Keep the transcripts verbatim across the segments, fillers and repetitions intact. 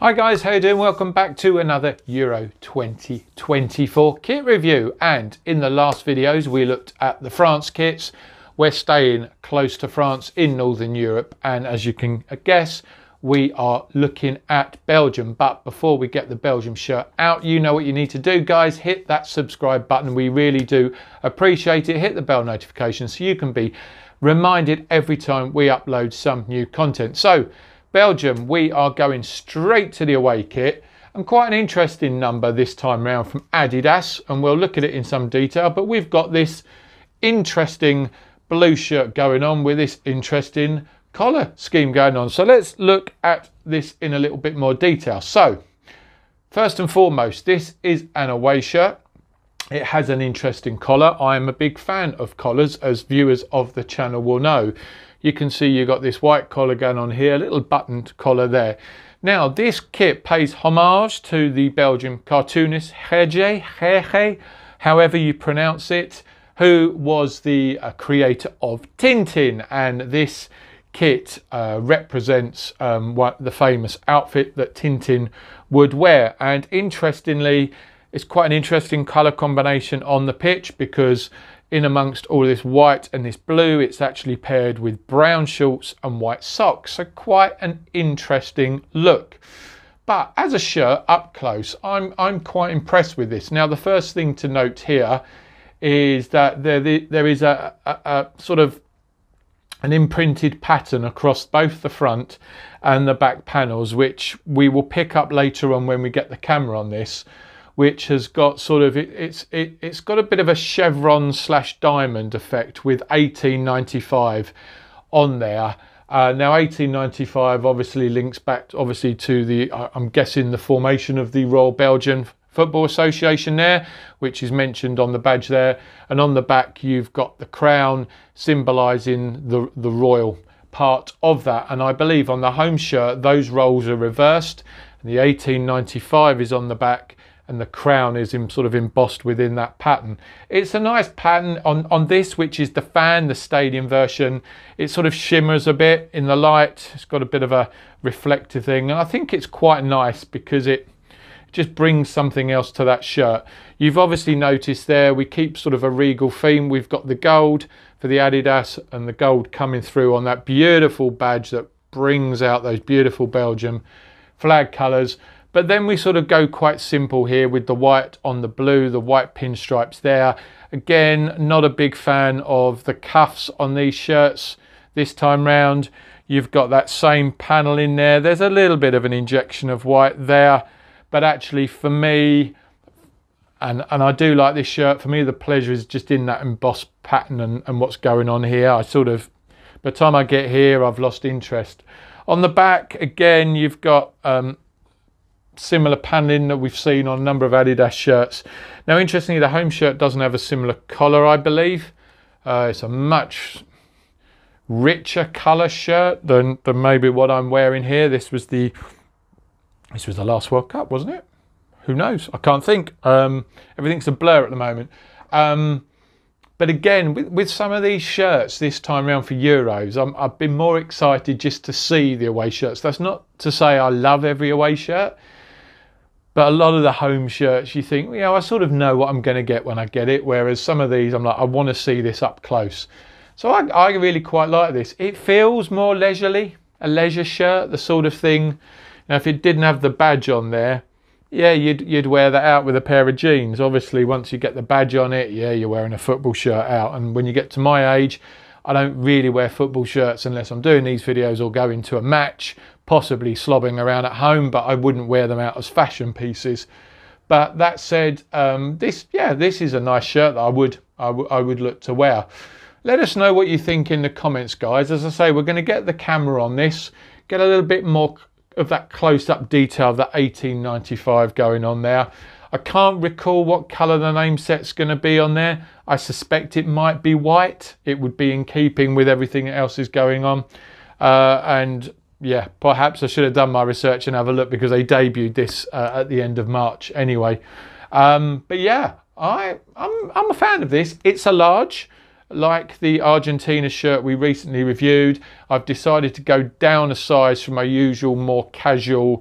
Hi guys, how you doing? Welcome back to another Euro twenty twenty-four kit review. And in the last videos we looked at the France kits. We're staying close to France in Northern Europe, and as you can guess, we are looking at Belgium. But before we get the Belgium shirt out, you know what you need to do, guys. Hit that subscribe button. We really do appreciate it. Hit the bell notification so you can be reminded every time we upload some new content. So Belgium, we are going straight to the away kit, and quite an interesting number this time round from Adidas, and we'll look at it in some detail. But we've got this interesting blue shirt going on with this interesting collar scheme going on. So let's look at this in a little bit more detail. So first and foremost, this is an away shirt. It has an interesting collar. I am a big fan of collars, as viewers of the channel will know. You can see you've got this white collar going on here, a little buttoned collar there. Now, this kit pays homage to the Belgian cartoonist Hergé, Hergé, however you pronounce it, who was the uh, creator of Tintin. And this kit uh, represents um, what, the famous outfit that Tintin would wear. And interestingly, it's quite an interesting colour combination on the pitch, because in amongst all this white and this blue, it's actually paired with brown shorts and white socks. So quite an interesting look. But as a shirt up close, I'm, I'm quite impressed with this. Now, the first thing to note here is that there, there is a, a, a sort of an imprinted pattern across both the front and the back panels, which we will pick up later on when we get the camera on this, which has got sort of, it, it's it, it's got a bit of a chevron slash diamond effect with eighteen ninety-five on there. Uh, now eighteen ninety-five obviously links back obviously to the, uh, I'm guessing, the formation of the Royal Belgian Football Association there, which is mentioned on the badge there. And on the back you've got the crown symbolising the, the royal part of that. And I believe on the home shirt those roles are reversed, and the eighteen ninety-five is on the back and the crown is in, sort of embossed within that pattern. It's a nice pattern on, on this, which is the fan, the stadium version. It sort of shimmers a bit in the light. It's got a bit of a reflective thing, and I think it's quite nice because it just brings something else to that shirt. You've obviously noticed there we keep sort of a regal theme. We've got the gold for the Adidas and the gold coming through on that beautiful badge that brings out those beautiful Belgium flag colours. But then we sort of go quite simple here with the white on the blue, the white pinstripes there. Again, not a big fan of the cuffs on these shirts this time round. You've got that same panel in there. There's a little bit of an injection of white there, but actually for me, and, and I do like this shirt, for me the pleasure is just in that embossed pattern and, and what's going on here. I sort of, by the time I get here, I've lost interest. On the back, again, you've got um, similar paneling that we've seen on a number of Adidas shirts. Now, interestingly, the home shirt doesn't have a similar collar, I believe. Uh, it's a much richer colour shirt than, than maybe what I'm wearing here. This was the this was the last World Cup, wasn't it? Who knows? I can't think. Um, everything's a blur at the moment. Um, but again, with, with some of these shirts this time around for Euros, I'm, I've been more excited just to see the away shirts. That's not to say I love every away shirt, but a lot of the home shirts, you think, you know, I sort of know what I'm going to get when I get it. Whereas some of these, I'm like, I want to see this up close. So I, I really quite like this. It feels more leisurely, a leisure shirt, the sort of thing. Now, if it didn't have the badge on there, yeah, you'd, you'd wear that out with a pair of jeans. Obviously, once you get the badge on it, yeah, you're wearing a football shirt out. And when you get to my age, I don't really wear football shirts unless I'm doing these videos or going to a match, possibly slobbing around at home, but I wouldn't wear them out as fashion pieces. But that said, um, this, yeah, this is a nice shirt that I would, I, I would look to wear. Let us know what you think in the comments, guys. As I say, we're going to get the camera on this, get a little bit more of that close-up detail of that eighteen ninety-five going on there. I can't recall what colour the name set's going to be on there. I suspect it might be white. It would be in keeping with everything else is going on. Uh, and yeah, perhaps I should have done my research and have a look, because they debuted this uh, at the end of March anyway. Um, but yeah, I, I'm, I'm a fan of this. It's a large. Like the Argentina shirt we recently reviewed, I've decided to go down a size from my usual more casual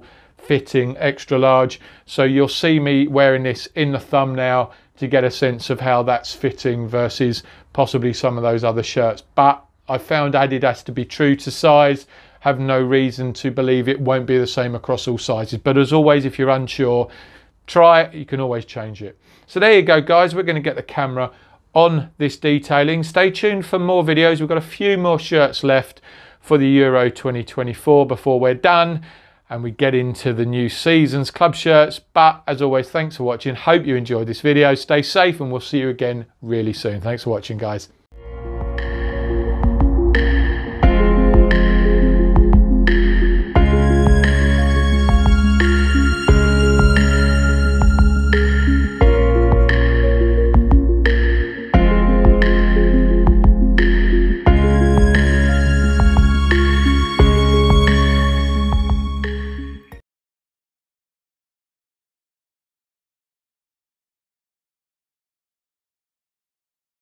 fitting extra large. So you'll see me wearing this in the thumbnail to get a sense of how that's fitting versus possibly some of those other shirts. But I found Adidas to be true to size, have no reason to believe it won't be the same across all sizes. But as always, if you're unsure, try it, you can always change it. So there you go, guys, we're going to get the camera on this detailing. Stay tuned for more videos. We've got a few more shirts left for the Euro twenty twenty-four before we're done and we get into the new season's club shirts. But as always, thanks for watching. Hope you enjoyed this video. Stay safe and we'll see you again really soon. Thanks for watching, guys.